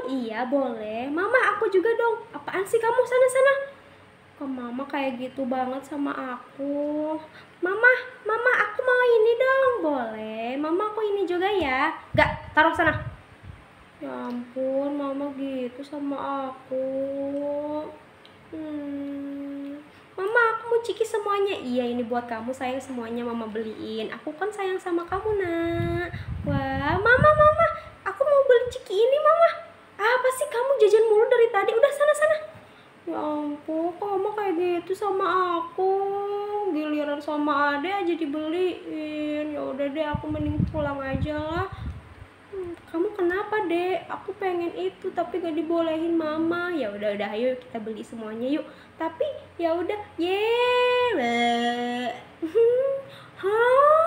Iya boleh. Mama aku juga dong. Apaan sih kamu, sana-sana? Kok mama kayak gitu banget sama aku? Mama, mama aku mau ini dong. Boleh. Mama aku ini juga ya. Gak, taruh sana. Ya ampun, mama gitu sama aku. Mama aku mau ciki semuanya. Iya ini buat kamu sayang, semuanya mama beliin. Aku kan sayang sama kamu nak. Wah mama, aku mau beli ciki ini mama. Apa sih kamu jajan mulu dari tadi? Udah sana. Ya ampun, kok mama kayak gitu sama aku? Giliran sama ade aja dibeliin. Ya udah deh, aku mending pulang aja lah. Kamu kenapa dek? Aku pengen itu tapi gak dibolehin mama. Ya udah ayo kita beli semuanya yuk. Tapi ya udah, ye. Hah?